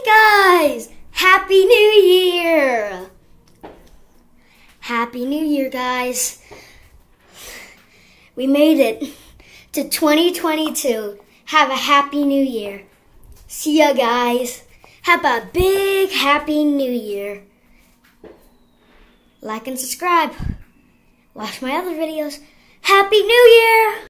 guys! Happy New Year! Happy New Year, guys. We made it to 2022. Have a Happy New Year. See ya, guys. Have a big Happy New Year. Like and subscribe. Watch my other videos. Happy New Year!